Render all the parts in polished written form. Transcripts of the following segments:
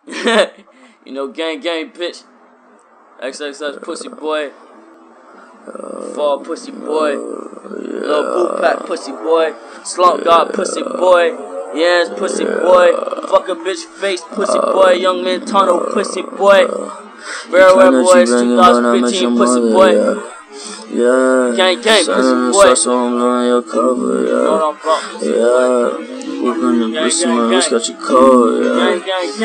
You know, gang, bitch. XXX pussy boy. Fall pussy boy. Lil Boot Pack pussy boy. Slump God pussy boy. Yes, pussy boy. Fuck a bitch face pussy boy. Young man tunnel pussy boy. Farewell boys 2015 pussy boy. Yeah, gang, pussy boy. So I'm blowing your cover, yeah. Whooping the pussy, my wrist got your cold, yeah.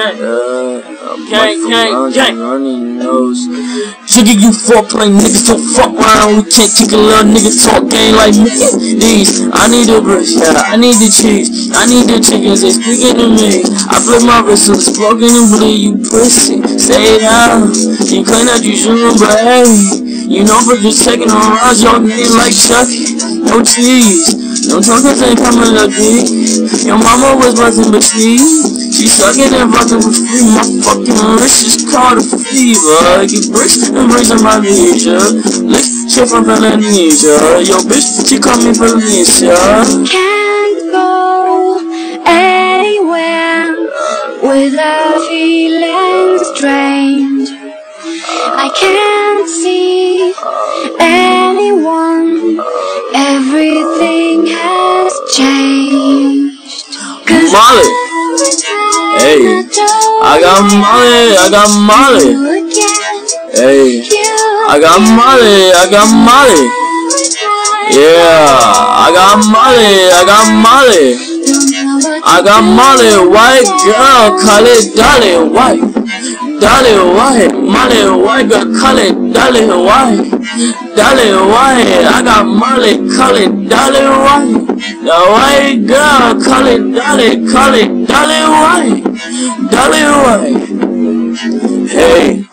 Gang. Runny nose. Trigger you foreplay niggas don't fuck around. We can't kick a little nigga talk game like me. These, I need the bricks, yeah. I need the cheese. I need the chickens, they speaking to me. I flip my wrist so it's broken and bleed, you pussy. Stay down. You claim that you shouldn't, but hey. You know for just checking on around, y'all getting like Chucky. No cheese, no tacos ain't coming up big. Your mama was bustin' but she sucking and fucking for free. My fucking wrist is called a fever. Get bricks and bricks on my knees, yeah. Lick shit from Indonesia. Yo bitch, she call me Felicia. Can't go anywhere without feeling strange. I can't see anyone. Everything has changed. Molly. Hey, I got Molly. Hey, I got Molly. Yeah, I got Molly. White girl, call it Dolly White. Dolly White, Molly White girl, call it Dolly White. Dolly White, I got Molly, call it Dolly White. The white girl, call it Dolly White. Dolly White. Hey.